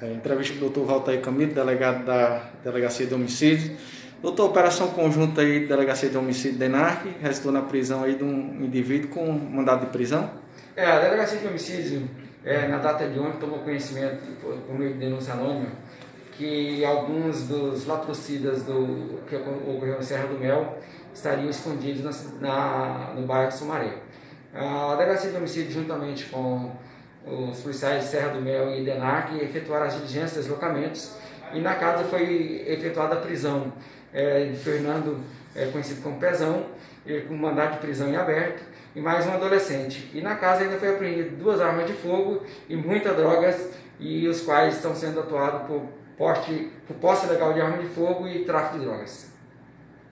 Entrevista com o Dr. Valtair Camilo, delegado da Delegacia de Homicídios. Doutor, operação conjunta aí da Delegacia de Homicídio DENARC, resultou na prisão aí de um indivíduo com mandado de prisão? A Delegacia de Homicídio, na data de ontem, tomou conhecimento, por meio de denúncia anônima, que alguns dos latrocidas que ocorreu na Serra do Mel estariam escondidos no bairro Sumaré. A Delegacia de Homicídio, juntamente com os policiais de Serra do Mel e DENARC, efetuaram as diligências, deslocamentos, e na casa foi efetuada a prisão de Fernando, conhecido como Pezão, com mandado de prisão em aberto, e mais um adolescente. E na casa ainda foi apreendido 2 armas de fogo e muitas drogas, e os quais estão sendo atuados por posse ilegal de arma de fogo e tráfico de drogas.